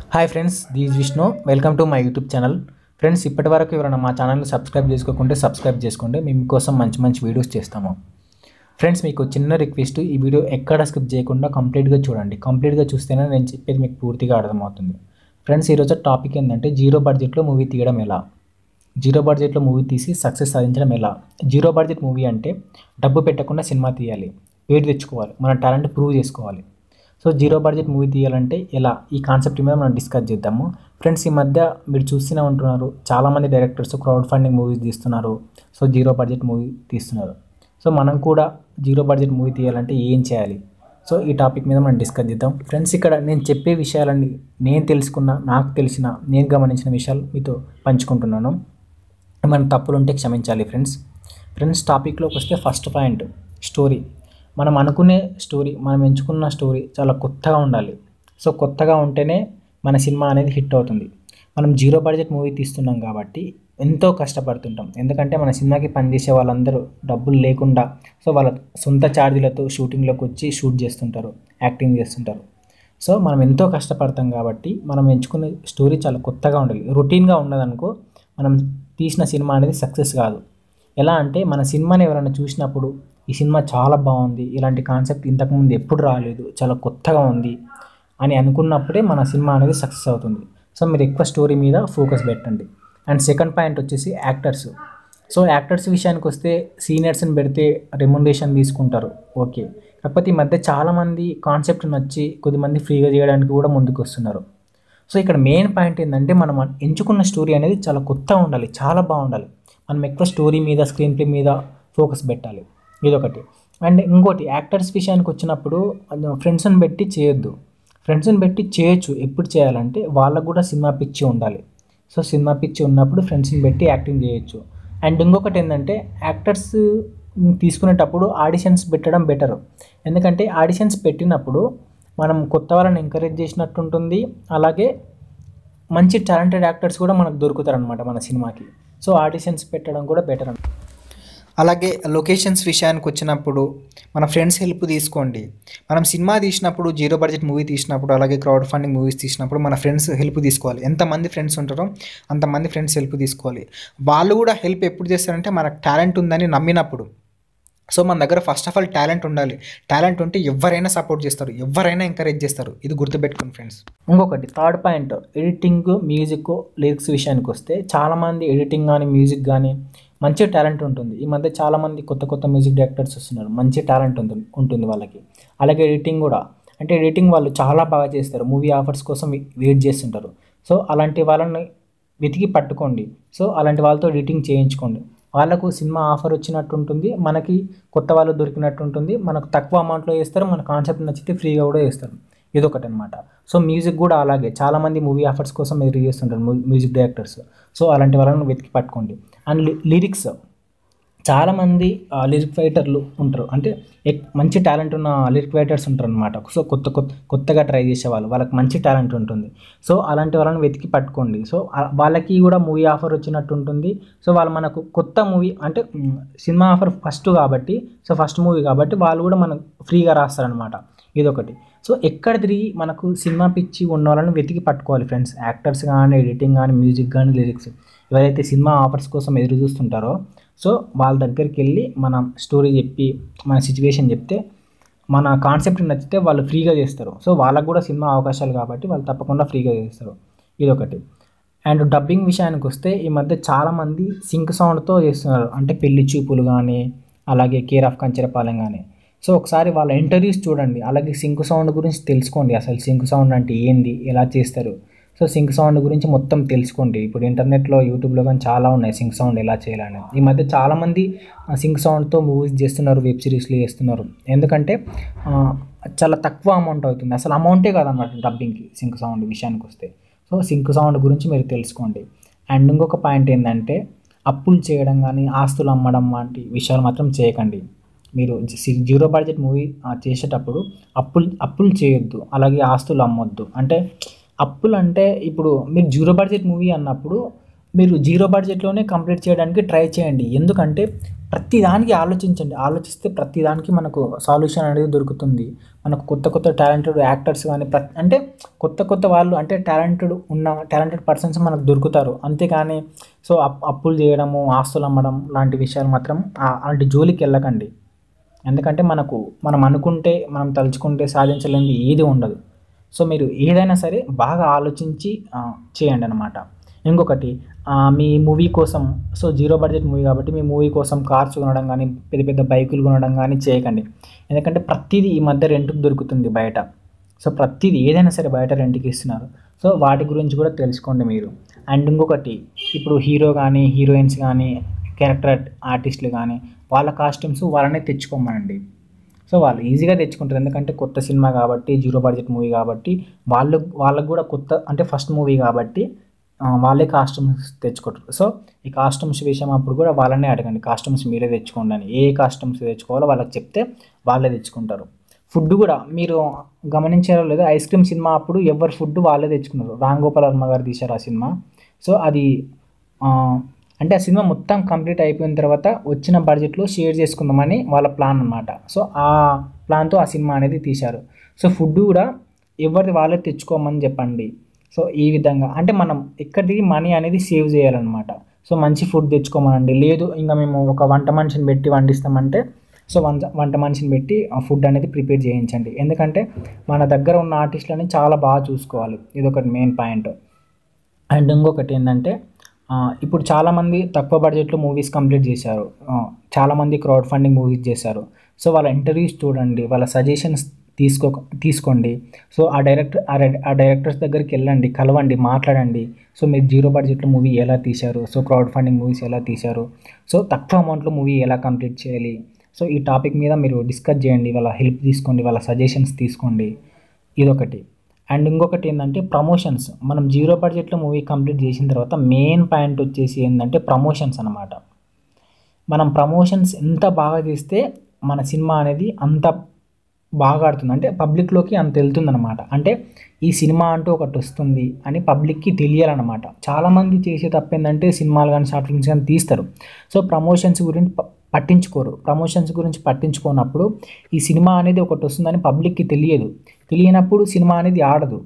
Hi friends, this Vishnu. Welcome to my YouTube channel. Friends, ఇప్పటి వరకు ఎవరైనా మా ఛానల్ని సబ్స్క్రైబ్ చేసుకోకుంటే సబ్స్క్రైబ్ చేసుకోండి. మేము మీకోసం మంచి మంచి వీడియోస్ చేస్తాము. ఫ్రెండ్స్, మీకు చిన్న రిక్వెస్ట్, ఈ వీడియో ఎక్కడ స్కిప్ చేయకుండా కంప్లీట్గా చూడండి. కంప్లీట్గా చూస్తేనే నేను చెప్పేది మీకు పూర్తిగా అర్థమవుతుంది. ఫ్రెండ్స్, ఈరోజు టాపిక్ ఏంటంటే జీరో బడ్జెట్లో మూవీ తీయడం ఎలా, జీరో బడ్జెట్లో మూవీ తీసి సక్సెస్ సాధించడం ఎలా. జీరో బడ్జెట్ మూవీ అంటే డబ్బు పెట్టకుండా సినిమా తీయాలి, పేరు తెచ్చుకోవాలి, మన టాలెంట్ ప్రూవ్ చేసుకోవాలి. సో జీరో బడ్జెట్ మూవీ తీయాలంటే ఎలా, ఈ కాన్సెప్ట్ మీద మనం డిస్కస్ చేద్దాము. ఫ్రెండ్స్, ఈ మధ్య మీరు చూస్తూనే ఉంటున్నారు, చాలామంది డైరెక్టర్స్ క్రౌడ్ ఫండింగ్ మూవీస్ తీస్తున్నారు. సో జీరో బడ్జెట్ మూవీ తీస్తున్నారు. సో మనం కూడా జీరో బడ్జెట్ మూవీ తీయాలంటే ఏం చేయాలి, సో ఈ టాపిక్ మీద మనం డిస్కస్ చేద్దాం. ఫ్రెండ్స్, ఇక్కడ నేను చెప్పే విషయాలన్నీ నేను తెలుసుకున్న, నాకు తెలిసిన, నేను గమనించిన విషయాలు మీతో పంచుకుంటున్నాను. మన తప్పులు ఉంటే క్షమించాలి. ఫ్రెండ్స్ టాపిక్లోకి వస్తే ఫస్ట్ పాయింట్, స్టోరీ. మనం అనుకునే స్టోరీ, మనం ఎంచుకున్న స్టోరీ చాలా కొత్తగా ఉండాలి. సో కొత్తగా ఉంటేనే మన సినిమా అనేది హిట్ అవుతుంది. మనం జీరో బడ్జెట్ మూవీ తీస్తున్నాం కాబట్టి ఎంతో కష్టపడుతుంటాం. ఎందుకంటే మన సినిమాకి పనిచేసే వాళ్ళందరూ డబ్బులు లేకుండా, సో వాళ్ళ సొంత ఛార్జీలతో షూటింగ్లోకి వచ్చి షూట్ చేస్తుంటారు, యాక్టింగ్ చేస్తుంటారు. సో మనం ఎంతో కష్టపడతాం కాబట్టి మనం ఎంచుకునే స్టోరీ చాలా కొత్తగా ఉండాలి. రొటీన్గా ఉన్నదనుకో మనం తీసిన సినిమా అనేది సక్సెస్ కాదు. ఎలా అంటే మన సినిమాని ఎవరైనా చూసినప్పుడు ఈ సినిమా చాలా బాగుంది, ఇలాంటి కాన్సెప్ట్ ఇంతకుముందు ఎప్పుడు రాలేదు, చాలా కొత్తగా ఉంది అని అనుకున్నప్పుడే మన సినిమా అనేది సక్సెస్ అవుతుంది. సో మీరు ఎక్కువ స్టోరీ మీద ఫోకస్ పెట్టండి. అండ్ సెకండ్ పాయింట్ వచ్చేసి యాక్టర్స్. సో యాక్టర్స్ విషయానికి వస్తే సీనియర్స్ని పెడితే రెమ్యునరేషన్ తీసుకుంటారు, ఓకే. కాకపోతే ఈ మధ్య చాలామంది కాన్సెప్ట్ నచ్చి కొద్దిమంది ఫ్రీగా చేయడానికి కూడా ముందుకు వస్తున్నారు. సో ఇక్కడ మెయిన్ పాయింట్ ఏంటంటే మనం ఎంచుకున్న స్టోరీ అనేది చాలా కొత్తగా ఉండాలి, చాలా బాగుండాలి. మనం ఎక్కువ స్టోరీ మీద, స్క్రీన్ ప్లే మీద ఫోకస్ పెట్టాలి, ఇదొకటి. అండ్ ఇంకోటి, యాక్టర్స్ విషయానికి వచ్చినప్పుడు ఫ్రెండ్స్ని పెట్టి చేయొద్దు. ఫ్రెండ్స్ని పెట్టి చేయొచ్చు, ఎప్పుడు చేయాలంటే వాళ్ళకు కూడా సినిమా పిచ్చి ఉండాలి. సో సినిమా పిచ్చి ఉన్నప్పుడు ఫ్రెండ్స్ని పెట్టి యాక్టింగ్ చేయొచ్చు. అండ్ ఇంకొకటి ఏంటంటే యాక్టర్స్ తీసుకునేటప్పుడు ఆడిషన్స్ పెట్టడం బెటర్. ఎందుకంటే ఆడిషన్స్ పెట్టినప్పుడు మనం కొత్త వాళ్ళని ఎంకరేజ్ చేసినట్టు ఉంటుంది, అలాగే మంచి టాలెంటెడ్ యాక్టర్స్ కూడా మనకు దొరుకుతారు అనమాట మన సినిమాకి. సో ఆడిషన్స్ పెట్టడం కూడా బెటర్. అలాగే లొకేషన్స్ విషయానికి వచ్చినప్పుడు మన ఫ్రెండ్స్ హెల్ప్ తీసుకోండి. మనం సినిమా తీసినప్పుడు, జీరో బడ్జెట్ మూవీ తీసినప్పుడు, అలాగే క్రౌడ్ ఫండింగ్ మూవీస్ తీసినప్పుడు మన ఫ్రెండ్స్ హెల్ప్ తీసుకోవాలి. ఎంతమంది ఫ్రెండ్స్ ఉంటారో అంతమంది ఫ్రెండ్స్ హెల్ప్ తీసుకోవాలి. వాళ్ళు కూడా హెల్ప్ ఎప్పుడు చేస్తారంటే మనకు టాలెంట్ ఉందని నమ్మినప్పుడు. సో మన దగ్గర ఫస్ట్ ఆఫ్ ఆల్ టాలెంట్ ఉండాలి. టాలెంట్ ఉంటే ఎవరైనా సపోర్ట్ చేస్తారు, ఎవరైనా ఎంకరేజ్ చేస్తారు. ఇది గుర్తుపెట్టుకోండి ఫ్రెండ్స్. ఇంకొకటి third point, editing, music, lyrics విషయానికి వస్తే చాలామంది ఎడిటింగ్ కానీ మ్యూజిక్ కానీ మంచి టాలెంట్ ఉంటుంది. ఈ మధ్య చాలామంది కొత్త కొత్త మ్యూజిక్ డైరెక్టర్స్ వస్తున్నారు, మంచి టాలెంట్ ఉంటుంది వాళ్ళకి. అలాగే ఎడిటింగ్ కూడా, అంటే ఎడిటింగ్ వాళ్ళు చాలా బాగా చేస్తారు, మూవీ ఆఫర్స్ కోసం వెయిట్ చేస్తుంటారు. సో అలాంటి వాళ్ళని వెతికి పట్టుకోండి. సో అలాంటి వాళ్ళతో ఎడిటింగ్ చేయించుకోండి. వాళ్ళకు సినిమా ఆఫర్ వచ్చినట్టు ఉంటుంది, మనకి కొత్త వాళ్ళు దొరికినట్టు ఉంటుంది. మనకు తక్కువ అమౌంట్లో చేస్తారు, మన కాన్సెప్ట్ నచ్చితే ఫ్రీగా కూడా చేస్తారు, ఇదొకటి అనమాట. సో మ్యూజిక్ కూడా అలాగే, చాలామంది మూవీ ఆఫర్స్ కోసం ఎదురు చేస్తుంటారు మ్యూజిక్ డైరెక్టర్స్. సో అలాంటి వాళ్ళని వెతికి పట్టుకోండి. అండ్ లిరిక్స్, చాలామంది లిరిక్ రైటర్లు ఉంటారు, అంటే మంచి టాలెంట్ ఉన్న లిరిక్ రైటర్స్ ఉంటారు అనమాట. సో కొత్తగా ట్రై చేసే వాళ్ళకి మంచి టాలెంట్ ఉంటుంది. సో అలాంటి వాళ్ళని వెతికి పట్టుకోండి. సో వాళ్ళకి కూడా మూవీ ఆఫర్ వచ్చినట్టు ఉంటుంది. సో వాళ్ళు మనకు కొత్త మూవీ, అంటే సినిమా ఆఫర్ ఫస్ట్ కాబట్టి, సో ఫస్ట్ మూవీ కాబట్టి వాళ్ళు కూడా మనకు ఫ్రీగా రాస్తారనమాట, ఇదొకటి. సో ఎక్కడ తిరిగి మనకు సినిమా పిచ్చి ఉన్న వాళ్ళని వెతికి పట్టుకోవాలి ఫ్రెండ్స్. యాక్టర్స్ కానీ, ఎడిటింగ్ కానీ, మ్యూజిక్ కానీ, లిరిక్స్, ఎవరైతే సినిమా ఆఫర్స్ కోసం ఎదురు చూస్తుంటారో సో వాళ్ళ దగ్గరికి వెళ్ళి మనం స్టోరీ చెప్పి, మన సిచ్యువేషన్ చెప్తే, మన కాన్సెప్ట్ నచ్చితే వాళ్ళు ఫ్రీగా చేస్తారు. సో వాళ్ళకు కూడా సినిమా అవకాశాలు కాబట్టి వాళ్ళు తప్పకుండా ఫ్రీగా చేస్తారు, ఇదొకటి. అండ్ డబ్బింగ్ విషయానికి వస్తే ఈ మధ్య చాలామంది సింక్ సౌండ్తో చేస్తున్నారు, అంటే పెళ్లి చూపులు కానీ, అలాగే కేర్ ఆఫ్ కంచరపాలెం కానీ. సో ఒకసారి వాళ్ళ ఇంటర్వ్యూస్ చూడండి, అలాగే సింక్ సౌండ్ గురించి తెలుసుకోండి. అసలు సింక్ సౌండ్ అంటే ఏంది, ఎలా చేస్తారు. సో సింక్ సౌండ్ గురించి మొత్తం తెలుసుకోండి. ఇప్పుడు ఇంటర్నెట్లో, యూట్యూబ్లో కానీ చాలా ఉన్నాయి సింక్ సౌండ్ ఎలా చేయాలని. ఈ మధ్య చాలామంది సింక్ సౌండ్తో మూవీస్ చేస్తున్నారు, వెబ్ సిరీస్లు చేస్తున్నారు. ఎందుకంటే చాలా తక్కువ అమౌంట్ అవుతుంది, అసలు అమౌంటే కాదన్నమాట డబ్బింగ్కి సింక్ సౌండ్ విషయానికి వస్తే. సో సింక్ సౌండ్ గురించి మీరు తెలుసుకోండి. అండ్ ఇంకొక పాయింట్ ఏంటంటే అప్పులు చేయడం కానీ, ఆస్తులు అమ్మడం వంటి విషయాలు మాత్రం చేయకండి. మీరు జీరో బడ్జెట్ మూవీ చేసేటప్పుడు అప్పులు చేయొద్దు, అలాగే ఆస్తులు అమ్మొద్దు. అంటే అప్పులు అంటే ఇప్పుడు మీరు జీరో బడ్జెట్ మూవీ అన్నప్పుడు మీరు జీరో బడ్జెట్లోనే కంప్లీట్ చేయడానికి ట్రై చేయండి. ఎందుకంటే ప్రతి దానికి ఆలోచించండి. ఆలోచిస్తే ప్రతి దానికి మనకు సొల్యూషన్ అనేది దొరుకుతుంది. మనకు కొత్త కొత్త టాలెంటెడ్ యాక్టర్స్ కానీ అంటే కొత్త కొత్త వాళ్ళు అంటే టాలెంటెడ్ పర్సన్స్ మనకు దొరుకుతారు. అంతేకాని సో అప్పులు చేయడము, ఆస్తులు అమ్మడం లాంటి విషయాలు మాత్రం అలాంటి జోలికి వెళ్ళకండి. ఎందుకంటే మనం అనుకుంటే, మనం తలుచుకుంటే సాధించలేనిది ఏది ఉండదు. సో మీరు ఏదైనా సరే బాగా ఆలోచించి చేయండి అన్నమాట. ఇంకొకటి, మీ మూవీ కోసం సో జీరో బడ్జెట్ మూవీ కాబట్టి మీ మూవీ కోసం కార్స్ కొనడం కానీ, పెద్ద పెద్ద బైకులు కొనడం కానీ చేయకండి. ఎందుకంటే ప్రతిదీ ఈ మధ్య రెంట్కి దొరుకుతుంది బయట. సో ప్రతిదీ ఏదైనా సరే బయట రెంట్కి ఇస్తున్నారు. సో వాటి గురించి కూడా తెలుసుకోండి మీరు. అండ్ ఇంకొకటి, ఇప్పుడు హీరో కానీ, హీరోయిన్స్ కానీ, క్యారెక్టర్ ఆర్టిస్టులు కానీ వాళ్ళ కాస్ట్యూమ్స్ వాళ్ళనే తెచ్చుకోమనండి. సో వాళ్ళు ఈజీగా తెచ్చుకుంటారు. ఎందుకంటే కొత్త సినిమా కాబట్టి, జీరో బడ్జెట్ మూవీ కాబట్టి వాళ్ళకు కూడా కొత్త అంటే ఫస్ట్ మూవీ కాబట్టి వాళ్ళే కాస్ట్యూమ్స్ తెచ్చుకుంటారు. సో ఈ కాస్ట్యూమ్స్ విషయం అప్పుడు కూడా వాళ్ళనే అడగండి, కాస్ట్యూమ్స్ మీరే తెచ్చుకోండి అని. ఏ కాస్ట్యూమ్స్ తెచ్చుకోవాలో వాళ్ళకి చెప్తే వాళ్ళే తెచ్చుకుంటారు. ఫుడ్ కూడా మీరు గమనించారో లేదో, ఐస్ క్రీమ్ సినిమా అప్పుడు ఎవరి ఫుడ్ వాళ్ళే తెచ్చుకున్నారు. రామ్ గోపాల్ వర్మ గారు తీశారు ఆ సినిమా. సో అది అంటే ఆ సినిమా మొత్తం కంప్లీట్ అయిపోయిన తర్వాత వచ్చిన బడ్జెట్లో షేర్ చేసుకుందామని వాళ్ళ ప్లాన్ అనమాట. సో ఆ ప్లాన్తో ఆ సినిమా అనేది తీశారు. సో ఫుడ్ కూడా ఎవరిది వాళ్ళే తెచ్చుకోమని చెప్పండి. సో ఈ విధంగా అంటే మనం ఎక్కడికి మనీ అనేది సేవ్ చేయాలన్నమాట. సో మంచి ఫుడ్ తెచ్చుకోమనండి. లేదు ఇంకా మేము ఒక వంట మనిషిని పెట్టి వండిస్తామంటే సో వంట మనిషిని పెట్టి ఆ ఫుడ్ అనేది ప్రిపేర్ చేయించండి. ఎందుకంటే మన దగ్గర ఉన్న ఆర్టిస్టులని చాలా బాగా చూసుకోవాలి. ఇది ఒకటి మెయిన్ పాయింట్. అండ్ ఇంకొకటి ఏంటంటే ఇప్పుడు చాలామంది తక్కువ బడ్జెట్లో మూవీస్ కంప్లీట్ చేశారు. చాలామంది క్రౌడ్ ఫండింగ్ మూవీస్ చేశారు. సో వాళ్ళ ఇంటర్వ్యూస్ చూడండి, వాళ్ళ సజెషన్స్ తీసుకోండి. సో ఆ డైరెక్టర్స్ దగ్గరికి వెళ్ళండి, కలవండి, మాట్లాడండి. సో మీరు జీరో బడ్జెట్లో మూవీ ఎలా తీశారు, సో క్రౌడ్ ఫండింగ్ మూవీస్ ఎలా తీశారు, సో తక్కువ అమౌంట్లో మూవీ ఎలా కంప్లీట్ చేయాలి, సో ఈ టాపిక్ మీద మీరు డిస్కస్ చేయండి. వాళ్ళ హెల్ప్ తీసుకోండి, వాళ్ళ సజెషన్స్ తీసుకోండి. ఇదొకటి. అండ్ ఇంకొకటి ఏంటంటే ప్రమోషన్స్. మనం జీరో బడ్జెట్లో మూవీ కంప్లీట్ చేసిన తర్వాత మెయిన్ పాయింట్ వచ్చేసి ఏంటంటే ప్రమోషన్స్ అనమాట. మనం ప్రమోషన్స్ ఎంత బాగా చేస్తే మన సినిమా అనేది అంత బాగా ఆడుతుంది, అంటే పబ్లిక్లోకి అంత వెళ్తుందన్నమాట. అంటే ఈ సినిమా అంటూ ఒకటి వస్తుంది అని పబ్లిక్కి తెలియాలన్నమాట. చాలామంది చేసే తప్పు ఏంటంటే సినిమాలు కానీ షార్ట్ ఫిల్మ్స్ కానీ తీస్తారు. సో ప్రమోషన్స్ గురించి పట్టించుకోరు. ప్రమోషన్స్ గురించి పట్టించుకోనప్పుడు ఈ సినిమా అనేది ఒకటి వస్తుందని పబ్లిక్కి తెలియనప్పుడు సినిమా అనేది ఆడదు.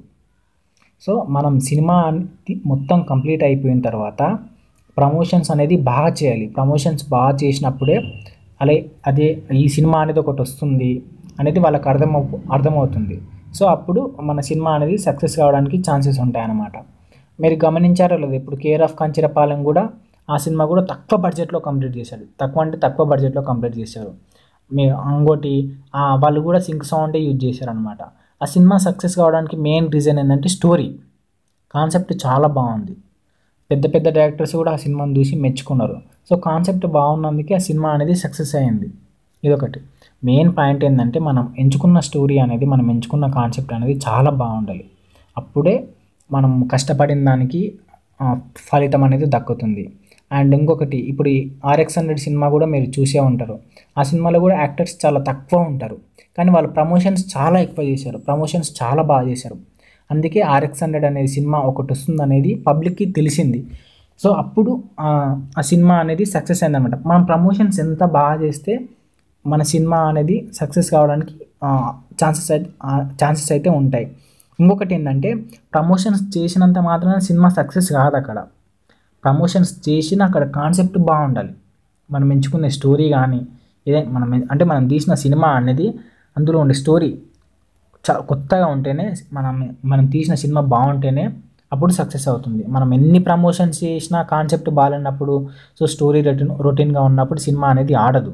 సో మనం సినిమా మొత్తం కంప్లీట్ అయిపోయిన తర్వాత ప్రమోషన్స్ అనేది బాగా చేయాలి. ప్రమోషన్స్ బాగా చేసినప్పుడే అదే ఈ సినిమా అనేది ఒకటి వస్తుంది అనేది వాళ్ళకి అర్థమవుతుంది. సో అప్పుడు మన సినిమా అనేది సక్సెస్ కావడానికి ఛాన్సెస్ ఉంటాయన్నమాట. మీరు గమనించారో లేదు, ఇప్పుడు కేర్ ఆఫ్ కంచరపాలెం కూడా ఆ సినిమా కూడా తక్కువ బడ్జెట్లో కంప్లీట్ చేశాడు. తక్కువ బడ్జెట్లో కంప్లీట్ చేశారు. ఇంకోటి వాళ్ళు కూడా సింక్ సౌండే యూజ్ చేశారనమాట. ఆ సినిమా సక్సెస్ కావడానికి మెయిన్ రీజన్ ఏంటంటే స్టోరీ కాన్సెప్ట్ చాలా బాగుంది. పెద్ద పెద్ద డైరెక్టర్స్ కూడా ఆ సినిమాని చూసి మెచ్చుకున్నారు. సో కాన్సెప్ట్ బాగున్నందుకే ఆ సినిమా అనేది సక్సెస్ అయ్యింది. ఇదొకటి మెయిన్ పాయింట్. ఏంటంటే మనం ఎంచుకున్న స్టోరీ అనేది, మనం ఎంచుకున్న కాన్సెప్ట్ అనేది చాలా బాగుండాలి. అప్పుడే మనం కష్టపడిన దానికి ఫలితం అనేది దక్కుతుంది. అండ్ ఇంకొకటి, ఇప్పుడు ఈ RX100 సినిమా కూడా మీరు చూసే ఉంటారు. ఆ సినిమాలో కూడా యాక్టర్స్ చాలా తక్కువ ఉంటారు, కానీ వాళ్ళు ప్రమోషన్స్ చాలా ఎక్కువ చేశారు, ప్రమోషన్స్ చాలా బాగా చేశారు. అందుకే RX100 అనేది సినిమా ఒకటి వస్తుంది అనేది పబ్లిక్కి తెలిసింది. సో అప్పుడు ఆ సినిమా అనేది సక్సెస్ అయిందన్నమాట. మనం ప్రమోషన్స్ ఎంత బాగా చేస్తే మన సినిమా అనేది సక్సెస్ కావడానికి ఛాన్సెస్ అయితే ఉంటాయి. ఇంకొకటి ఏంటంటే ప్రమోషన్స్ చేసినంత మాత్రాన సినిమా సక్సెస్ కాదు. అక్కడ ప్రమోషన్స్ చేసిన అక్కడ కాన్సెప్ట్ బాగుండాలి. మనం ఎంచుకునే స్టోరీ కానీ మనం తీసిన సినిమా అనేది అందులో ఉండే స్టోరీ కొత్తగా ఉంటేనే, మనం తీసిన సినిమా బాగుంటేనే అప్పుడు సక్సెస్ అవుతుంది. మనం ఎన్ని ప్రమోషన్స్ చేసినా కాన్సెప్ట్ బాగాలేనప్పుడు, సో స్టోరీ రొటీన్గా ఉన్నప్పుడు సినిమా అనేది ఆడదు.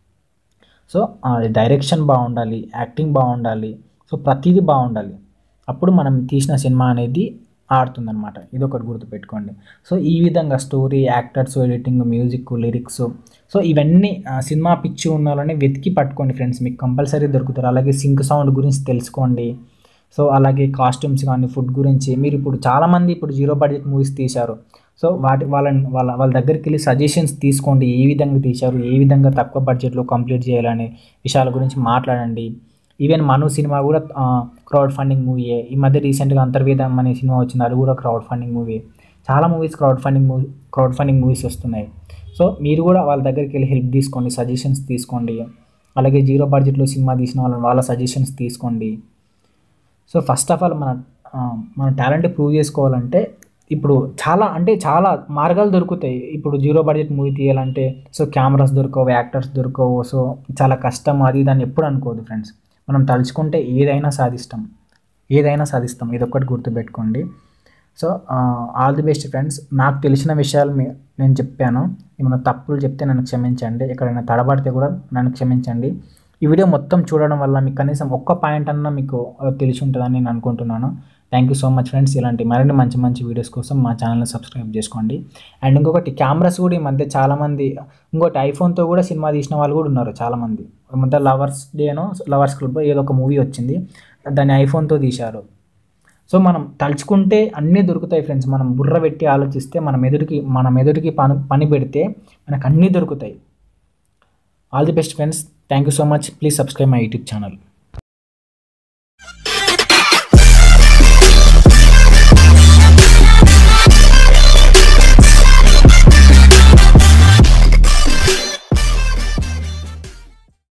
సో డైరెక్షన్ బాగుండాలి, యాక్టింగ్ బాగుండాలి, సో ప్రతిదీ బాగుండాలి. అప్పుడు మనం తీసిన సినిమా అనేది ఆడుతుందన్నమాట. ఇది ఒకటి గుర్తుపెట్టుకోండి. సో ఈ విధంగా story, actors, editing, music, lyrics, so ఇవన్నీ సినిమా పిచ్చి ఉన్న వాళ్ళని వెతికి పట్టుకోండి ఫ్రెండ్స్, మీకు కంపల్సరీ దొరుకుతారు. అలాగే సింక్ సౌండ్ గురించి తెలుసుకోండి. సో అలాగే కాస్ట్యూమ్స్ కానీ, ఫుడ్ గురించి మీరు ఇప్పుడు చాలామంది జీరో బడ్జెట్ మూవీస్ తీశారు. సో వాళ్ళ దగ్గరికి వెళ్ళి సజెషన్స్ తీసుకోండి. ఏ విధంగా తీశారు, ఏ విధంగా తక్కువ బడ్జెట్లో కంప్లీట్ చేయాలనే విషయాల గురించి మాట్లాడండి. ఈవెన్ మను సినిమా కూడా క్రౌడ్ ఫండింగ్ మూవీయే. ఈ మధ్య రీసెంట్గా అంతర్వేదం అనే సినిమా వచ్చింది, అది కూడా క్రౌడ్ ఫండింగ్ మూవీ. చాలా మూవీస్ క్రౌడ్ ఫండింగ్ మూవీస్ వస్తున్నాయి. సో మీరు కూడా వాళ్ళ దగ్గరికి వెళ్ళి హెల్ప్ తీసుకోండి, సజెషన్స్ తీసుకోండి. అలాగే జీరో బడ్జెట్లో సినిమా తీసిన వాళ్ళ సజెషన్స్ తీసుకోండి. సో ఫస్ట్ ఆఫ్ ఆల్ మన టాలెంట్ ప్రూవ్ చేసుకోవాలంటే ఇప్పుడు చాలా మార్గాలు దొరుకుతాయి. ఇప్పుడు జీరో బడ్జెట్ మూవీ తీయాలంటే సో కెమెరాస్ దొరకవు, యాక్టర్స్ దొరకవు, సో చాలా కష్టం అది దాన్ని ఎప్పుడు అనుకోవద్దు ఫ్రెండ్స్. మనం తలుచుకుంటే ఏదైనా సాధిస్తాం. ఇదొక్కటి గుర్తుపెట్టుకోండి. So all the best friends. నాకు తెలిసిన విషయాలు నేను చెప్పాను. ఏమైనా తప్పులు చెప్తే నన్ను క్షమించండి, ఎక్కడైనా తడబడితే కూడా నన్ను క్షమించండి. ఈ వీడియో మొత్తం చూడడం వల్ల మీకు కనీసం ఒక్క పాయింట్ అన్నా మీకు తెలిసి ఉంటుందని నేను అనుకుంటున్నాను. Thank you so much friends. ఇలాంటి మరిన్ని మంచి మంచి వీడియోస్ కోసం మా ఛానల్ని సబ్స్క్రైబ్ చేసుకోండి. అండ్ ఇంకొకటి, కెమెరాస్ కూడా ఈ మధ్య చాలామంది, ఇంకోటి ఐఫోన్తో కూడా సినిమా తీసిన వాళ్ళు కూడా ఉన్నారు చాలామంది. ఈ మధ్య లవర్స్ క్లబ్ ఏదో ఒక మూవీ వచ్చింది, దాన్ని ఐఫోన్తో తీశారు. సో మనం తలుచుకుంటే అన్నీ దొరుకుతాయి ఫ్రెండ్స్. మనం బుర్ర పెట్టి ఆలోచిస్తే మన మెదడుకి పని పెడితే మనకు అన్నీ దొరుకుతాయి. All the best friends. Thank you so much. Please subscribe my YouTube channel.